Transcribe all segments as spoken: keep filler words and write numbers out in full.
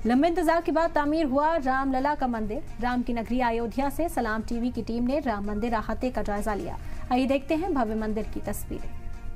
लंबे इंतजार के बाद तामीर हुआ रामलला का मंदिर। राम की नगरी अयोध्या से सलाम टीवी की टीम ने राम मंदिर अहाते का जायजा लिया। आइए देखते हैं भव्य मंदिर की तस्वीरें।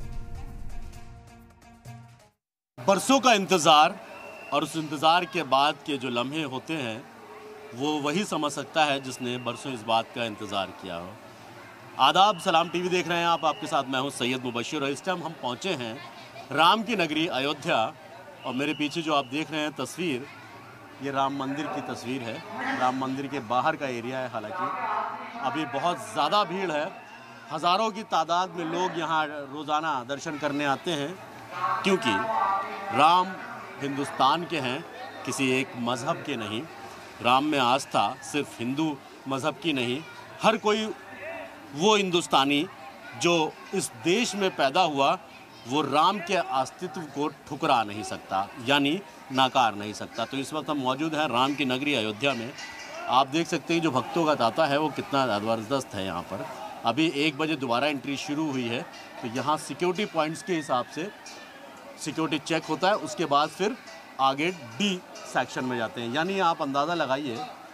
बरसों का इंतजार और उस इंतजार के बाद के जो लम्हे होते हैं वो वही समझ सकता है जिसने बरसों इस बात का इंतजार किया हो। आदाब, सलाम टीवी देख रहे हैं आप। आपके साथ मैं हूं सैयद मुबशिर और इस टाइम हम पहुंचे हैं राम की नगरी अयोध्या। और मेरे पीछे जो आप देख रहे हैं तस्वीर, ये राम मंदिर की तस्वीर है। राम मंदिर के बाहर का एरिया है। हालांकि अभी बहुत ज़्यादा भीड़ है, हज़ारों की तादाद में लोग यहाँ रोज़ाना दर्शन करने आते हैं, क्योंकि राम हिंदुस्तान के हैं, किसी एक मज़हब के नहीं। राम में आस्था सिर्फ हिंदू मज़हब की नहीं, हर कोई वो हिंदुस्तानी जो इस देश में पैदा हुआ वो राम के अस्तित्व को ठुकरा नहीं सकता, यानी नाकार नहीं सकता। तो इस वक्त हम मौजूद हैं राम की नगरी अयोध्या में। आप देख सकते हैं जो भक्तों का तांता है वो कितना ज़बरदस्त है। यहाँ पर अभी एक बजे दोबारा एंट्री शुरू हुई है, तो यहाँ सिक्योरिटी पॉइंट्स के हिसाब से सिक्योरिटी चेक होता है। उसके बाद फिर आगे डी सेक्शन में जाते हैं। यानी आप अंदाज़ा लगाइए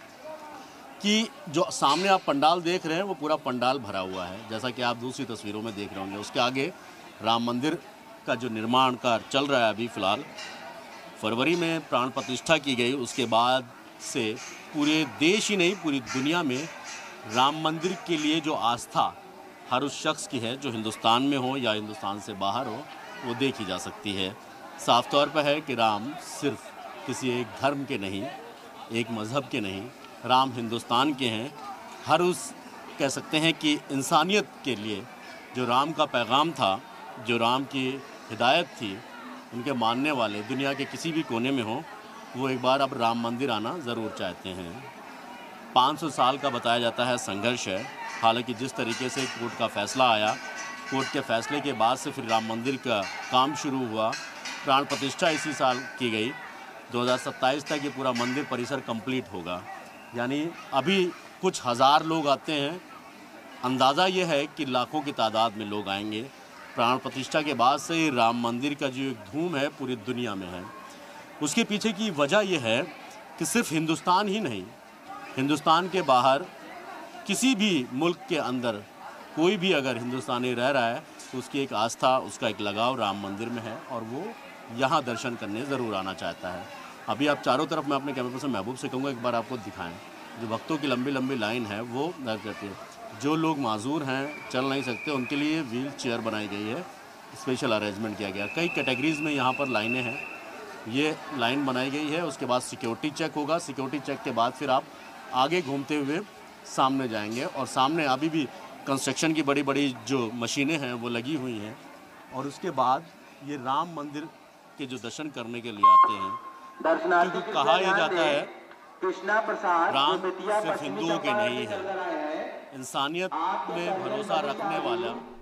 कि जो सामने आप पंडाल देख रहे हैं वो पूरा पंडाल भरा हुआ है, जैसा कि आप दूसरी तस्वीरों में देख रहे होंगे। उसके आगे राम मंदिर का जो निर्माण कार्य चल रहा है, अभी फ़िलहाल फरवरी में प्राण प्रतिष्ठा की गई। उसके बाद से पूरे देश ही नहीं पूरी दुनिया में राम मंदिर के लिए जो आस्था हर उस शख्स की है, जो हिंदुस्तान में हो या हिंदुस्तान से बाहर हो, वो देखी जा सकती है। साफ तौर पर है कि राम सिर्फ किसी एक धर्म के नहीं, एक मज़हब के नहीं, राम हिंदुस्तान के हैं। हर उस कह सकते हैं कि इंसानियत के लिए जो राम का पैगाम था, जो राम की हिदायत थी, उनके मानने वाले दुनिया के किसी भी कोने में हो, वो एक बार अब राम मंदिर आना ज़रूर चाहते हैं। पाँच सौ साल का बताया जाता है संघर्ष है। हालांकि जिस तरीके से कोर्ट का फ़ैसला आया, कोर्ट के फ़ैसले के बाद से फिर राम मंदिर का काम शुरू हुआ। प्राण प्रतिष्ठा इसी साल की गई। दो हज़ार सत्ताईस तक ये पूरा मंदिर परिसर कंप्लीट होगा। यानी अभी कुछ हज़ार लोग आते हैं, अंदाज़ा ये है कि लाखों की तादाद में लोग आएंगे। प्राण प्रतिष्ठा के बाद से ही राम मंदिर का जो एक धूम है पूरी दुनिया में है। उसके पीछे की वजह यह है कि सिर्फ हिंदुस्तान ही नहीं, हिंदुस्तान के बाहर किसी भी मुल्क के अंदर कोई भी अगर हिंदुस्तानी रह रहा है तो उसकी एक आस्था, उसका एक लगाव राम मंदिर में है और वो यहाँ दर्शन करने ज़रूर आना चाहता है। अभी आप चारों तरफ, मैं अपने कैमरे पर्सन महबूब से कहूँगा एक बार आपको दिखाएं, जो भक्तों की लंबी लंबी लाइन है वो दर जाती है। जो लोग माजूर हैं, चल नहीं सकते, उनके लिए व्हील चेयर बनाई गई है, स्पेशल अरेंजमेंट किया गया। कई कैटेगरीज़ में यहाँ पर लाइनें हैं, ये लाइन बनाई गई है। उसके बाद सिक्योरिटी चेक होगा। सिक्योरिटी चेक के बाद फिर आप आगे घूमते हुए सामने जाएंगे और सामने अभी भी कंस्ट्रक्शन की बड़ी बड़ी जो मशीनें हैं वो लगी हुई हैं। और उसके बाद ये राम मंदिर के जो दर्शन करने के लिए आते हैं, क्योंकि कहा यह जाता है राम सिर्फ हिंदुओं के नहीं है, इंसानियत में भरोसा रखने वाला